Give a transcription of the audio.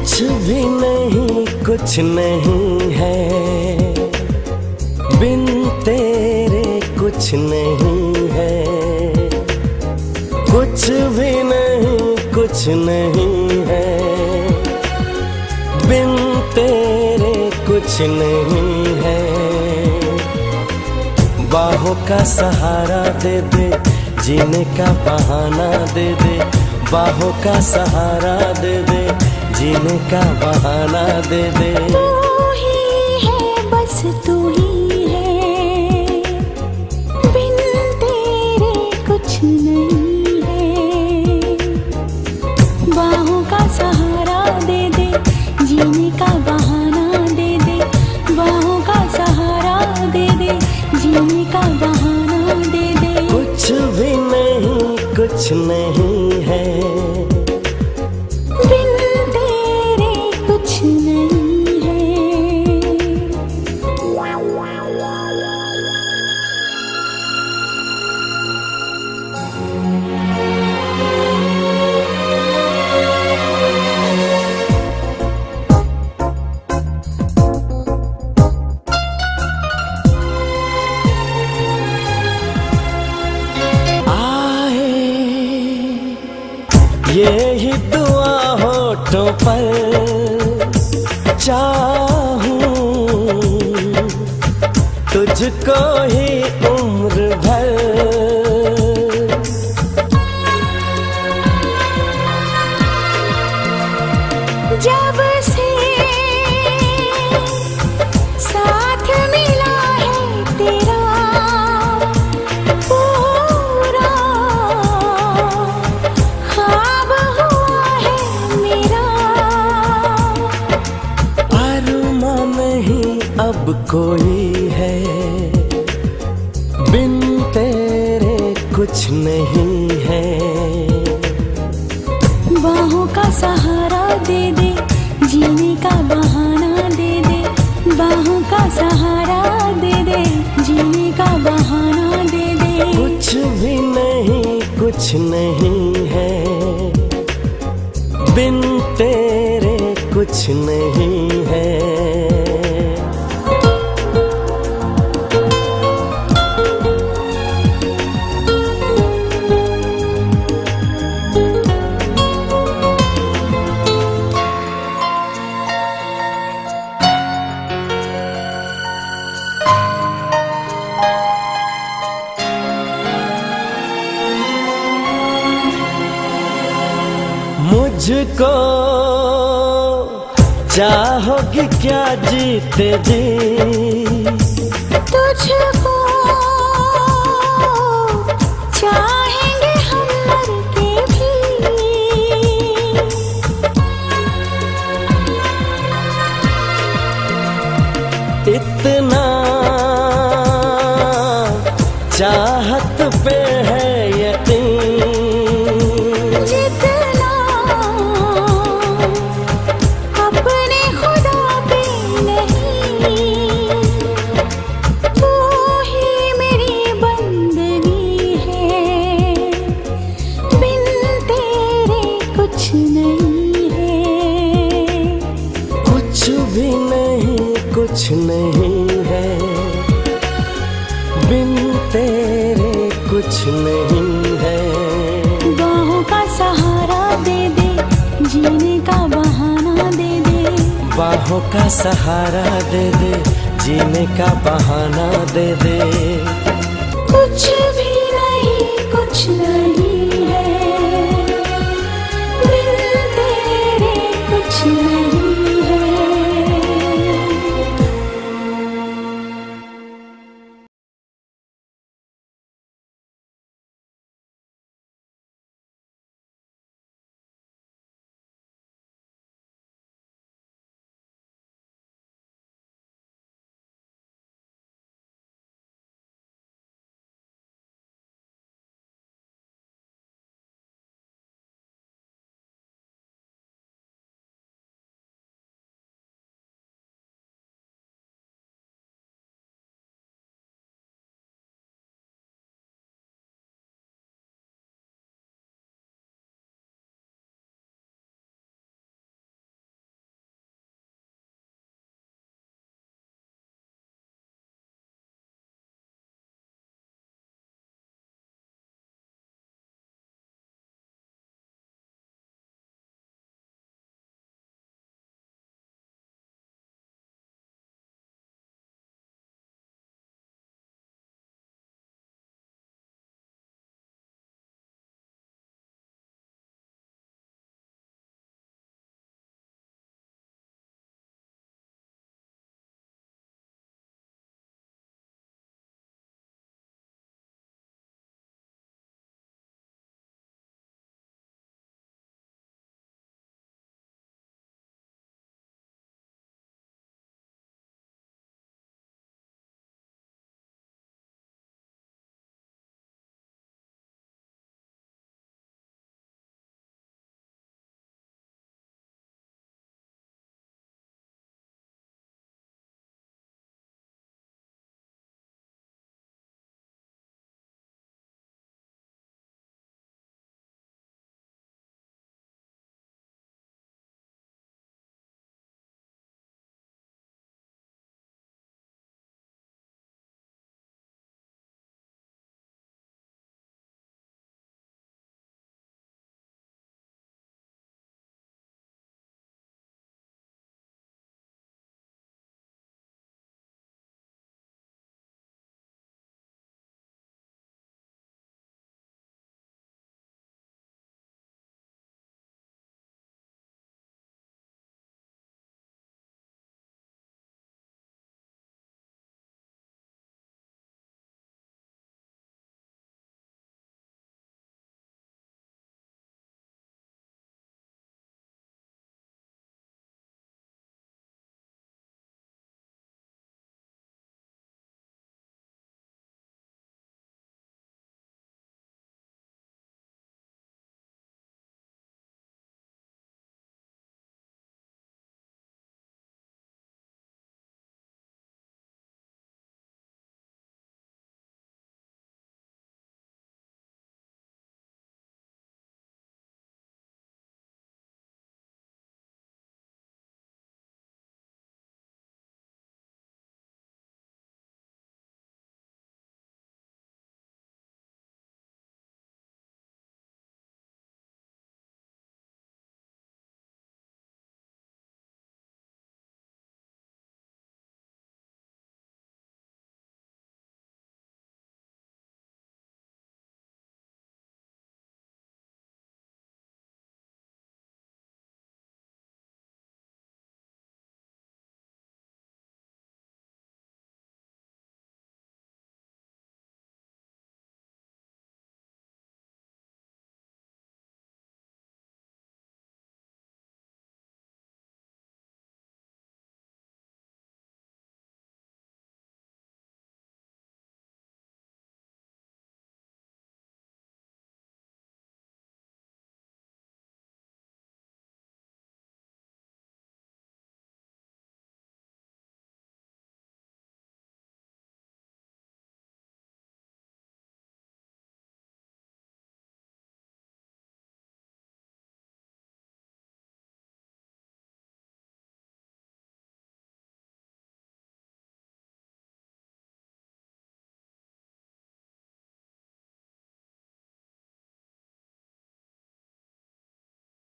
कुछ भी नहीं, कुछ नहीं है बिन तेरे, कुछ नहीं है। कुछ भी नहीं, कुछ नहीं है बिन तेरे, कुछ नहीं है। बाहों का सहारा दे दे, जीने का बहाना दे दे। बाहों का सहारा दे दे, जीने का बहाना दे दे। तू ही है, बस तू ही है, बिन तेरे कुछ नहीं है। बाहों का सहारा दे दे, जीने का बहाना दे दे। बाहों का सहारा दे दे, जीने का बहाना दे दे। कुछ भी नहीं, कुछ नहीं है बिन तेरे, कुछ नहीं है। यही दुआ होठों पर चाहूं, तुझको ही उम्र भर। जब से साथ मिला है तेरा पूरा, ख्वाब हुआ है मेरा। अरमां नहीं अब कोई है बिन तेरे, कुछ नहीं है। बाहों का सहारा दे दे, जीने का बहाना दे दे। बाहों का सहारा दे दे, जीने का बहाना दे दे। कुछ भी नहीं, कुछ नहीं है बिन तेरे, कुछ नहीं है। मुझको चाहोगी क्या जीते जी, तुझको चाहेंगे हम मर के भी। इतना चाहत पे है यकीन, जितना अपने खुदा पे नहीं। तू ही मेरी बंदगी है, बिन तेरे कुछ नहीं है। कुछ भी नहीं, कुछ नहीं है बिन तेरे, कुछ नहीं है। बाहों का सहारा दे दे, जीने का बहाना दे दे। बाहों का सहारा दे दे, जीने का बहाना दे दे। कुछ भी नहीं, कुछ नहीं है बिन तेरे, कुछ नहीं।